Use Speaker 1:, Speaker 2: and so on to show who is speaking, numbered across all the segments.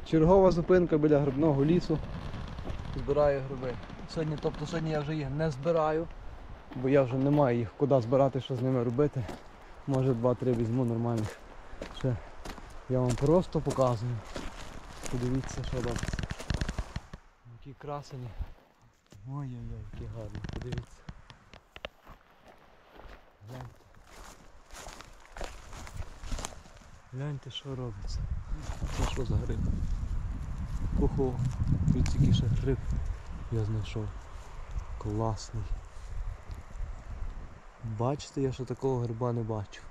Speaker 1: Чергова зупинка біля грибного лісу. Збираю гриби. Сьогодні я вже їх не збираю, бо я вже не маю їх куди збирати, що з ними робити. Може 2-3 візьму нормальних. Ще я вам просто показую. Подивіться, що робиться. Які красені. Ой-ой-ой, які гарні, подивіться. Гляньте. Гляньте, що робиться. Це що за гриб? Ого, дивіться, який ще гриб я знайшов. Класний. Бачите, я ще такого гриба не бачив.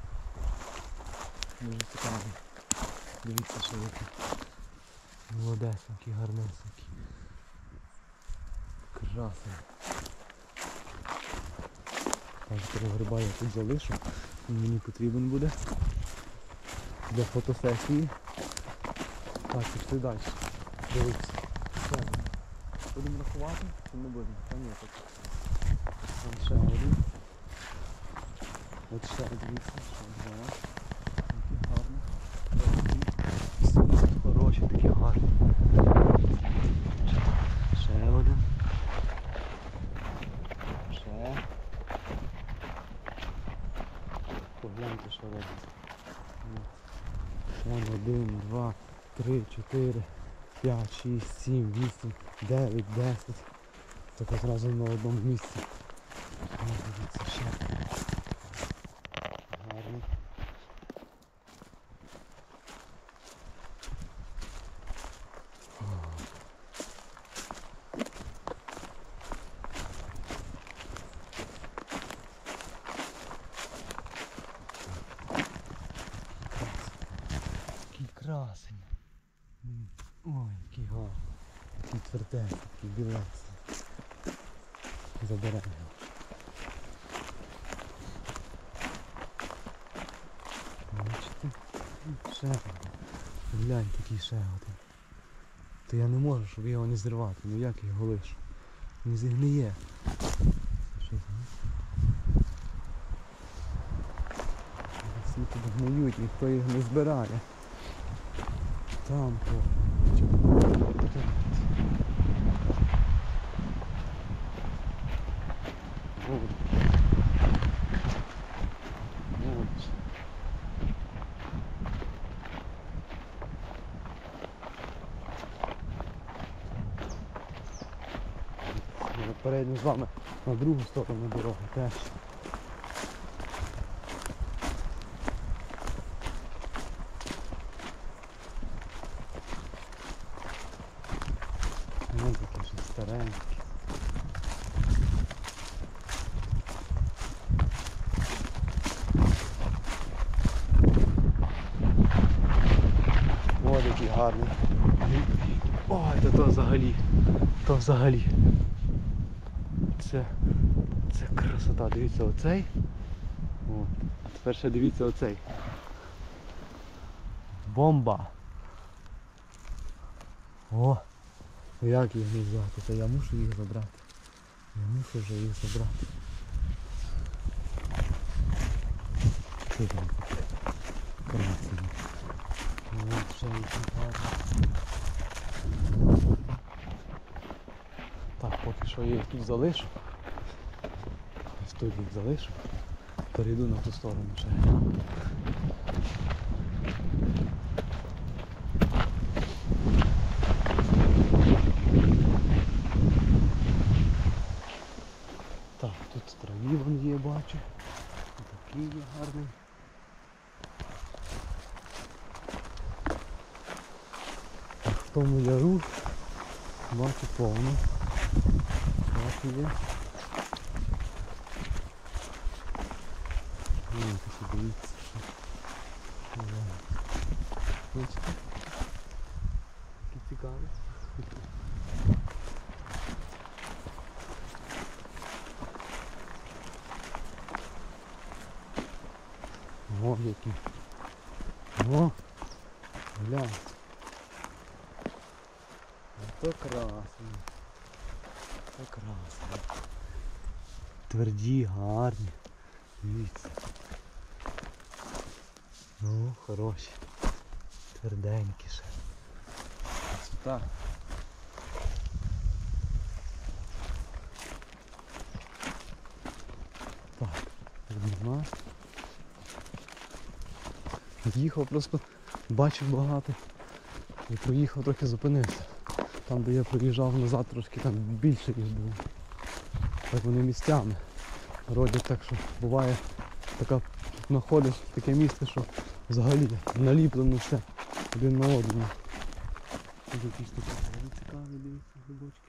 Speaker 1: Дуже цікавий. Дивіться, що який. Молодесенький, гарнесенький. Красний. Такого гриба я тут залишу. Він мені потрібен буде для фотосесії. Так, пішли далі. Дивіться. Будемо рахувати? Чи не будемо? Та ні, так. Там ще один. От ще дивіться, ще два. Такі гарні. Всі хороші, такі гарні. Ще один. Ще. Погляньте, що робиться. Вон 1, 2, 3, 4, 5, 6, 7, 8, 9, 10. Так одразу на одному місці. Дивіться, ще. Гарно. Який красень. Ой, який гарний. Який твердий, який білесий. Заберемо його. Бачите? Ще один. Глянь, такий ще один. То я не можу, щоб його не зривати. Ну як я його лишу? Він зігниє. Що це? Всі тут гниють, ніхто їх не збирає. Там то. Перейдемо з вами на другу сторону дороги теж. Ось таке щось стареньке. Ось який гарний. Ой, то взагалі. То взагалі. Це красота. Дивіться оцей. О, а тепер ще дивіться оцей. Бомба! О! Як їх не взяти? Та я мушу їх забрати. Я мушу вже їх забрати. Що там таке? Красиво. Ось ще які гарні. Так, поки що я їх тут залишу. Ось тут їх залишу. Перейду на ту сторону ще. Так, тут траві вон є, бачу. Такий є гарний. Так, в тому яру бачу повно. Бачу є. Ось, дивіться, що. Бачите? Такий цікавий. О, який. О, глянь. Ото красний. Ото красний. Тверді, гарні. Дивіться. Ну, хороші. Тверденькі ще. так. Так, нема. Їхав просто, бачив багато і проїхав, трохи зупинився. Там, де я проїжджав назад, трошки там більше їх було. Так вони місцями родять, так що буває така, знаходиш таке місце, що взагалі наліплено все один на одному. Тут якісь такі цікаві, дивіться, грибочки.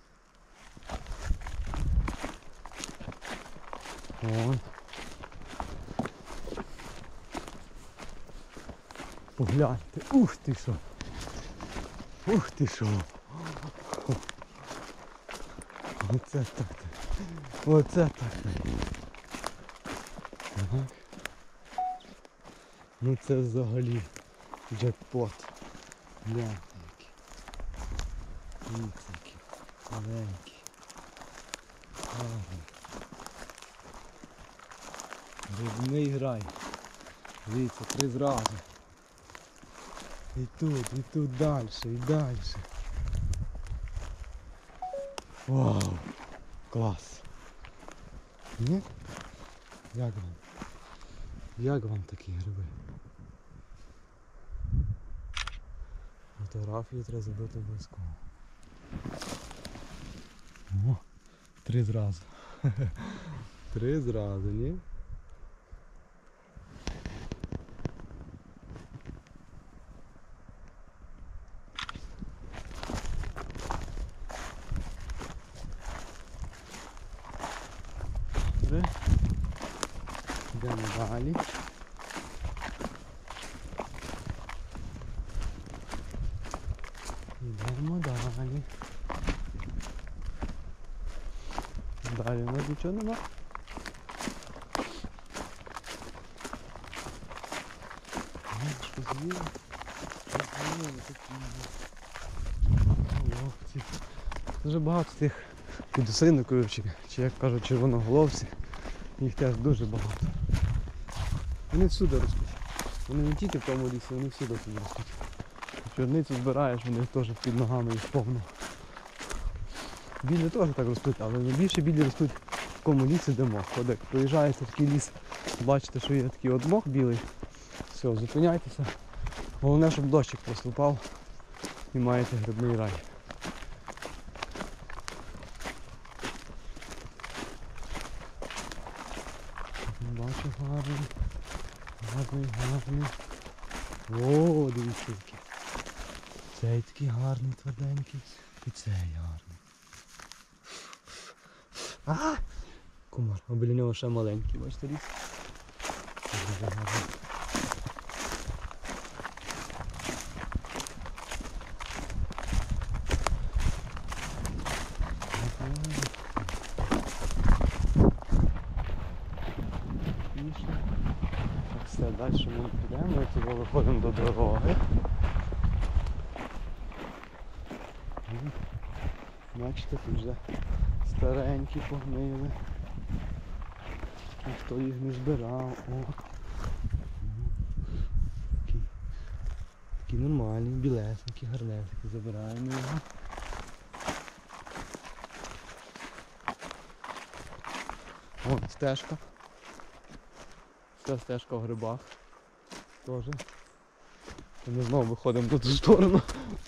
Speaker 1: Вон. Погляньте, ух ти що! Ух ти що! Оце так. Оце так. Ага. Ну це взагалі джекпот. Гляньте які. Дивіться які. Маленькі. Гарні. Грибний грай. Дивіться, 3 зрази. І тут далі, і далі. Вау! Клас! Ні? Як вам? Як вам такі гриби? Фотографію треба зробити обов'язково. О, 3 зрази. 3 зрази, ні? Добре. Йдемо далі. Йдемо далі. Далі у нас нічого нема. Щось є. Дуже багато тих підосинників, чи як кажуть, червоноголовці. Їх теж дуже багато. Вони всюди ростуть. Вони не тільки в тому лісі, вони всюди тут ростуть. Чорницю збираєш, вони теж під ногами їх повно. Білі теж так ростуть, але найбільше білі ростуть в такому лісі, де мох. От як проїжджаєте в такий ліс, бачите, що є такий от мох білий. Все, зупиняйтеся. Головне, щоб дощик просто впав і маєте грибний рай. Бачу, гарний. Гарний. О, дивіться який. Цей такий гарний, тверденький. І цей гарний. А! Кумар, а біля нього ще маленький, бачите ліс? Дуже гарний. Так, все, далі ми підемо, і туди виходимо до дороги. Бачите, тут вже старенькі погнили. Ніхто їх не збирав. О. Такі нормальні, білесенькі, гарнесенькі. Забираємо його. Вон стежка. Це стежка в грибах. Теж. Ми знову виходимо до ту сторону.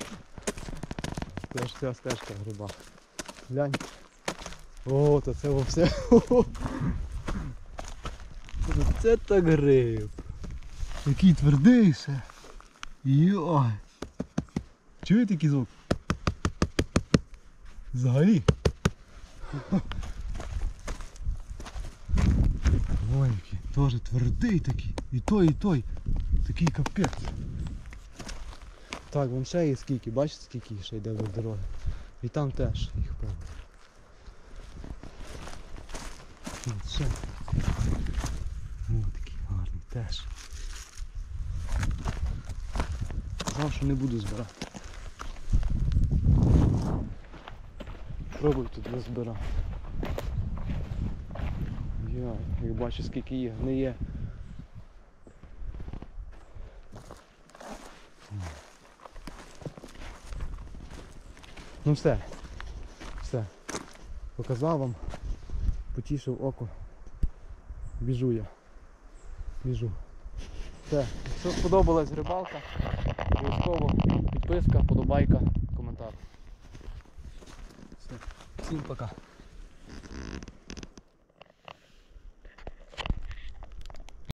Speaker 1: Теж ця стежка в грибах. Глянь. О, то це все. Це так гриб. Який твердий ще. Йой. Чуєте який звук? Взагалі. Ой, який. Теж твердий такий. І той. Такий капець. Так, вон ще є скільки, бачите скільки ще йде до дороги. І там теж їх повно. Ось ще. О, такий гарний теж. Казав, що не буду збирати. Пробуй тут не збирати. Як бачу скільки є, не є. Ну все. Все. Показав вам. Потішив око. Біжу я. Біжу. Все. Якщо сподобалась рибалка, обов'язково підписка, подобайка, коментар. Все. Всім пока.